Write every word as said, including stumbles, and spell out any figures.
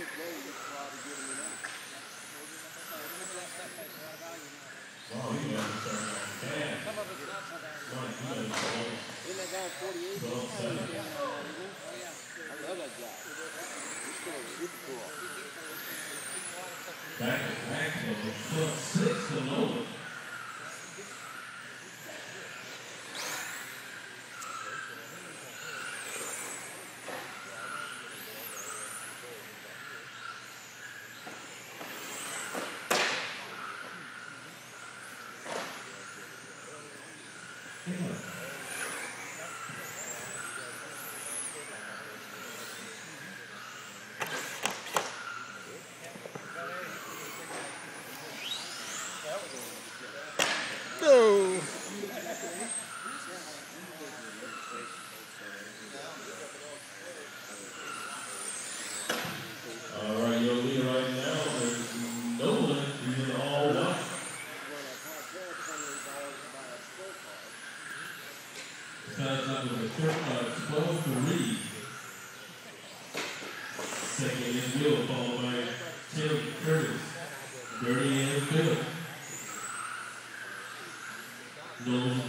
Wow, he got to start on fast. Right, he got to start. Isn't that guy forty-eight? Well, seven. I love that guy. He's going to get cool. Back to back to the front six to Nolan. No. All right, your leader right now is Nolan. He's in all white. Stats up with a twelve to Reed. Second is Will, followed by Tim Curtis. Dirty and Phillips. Nolan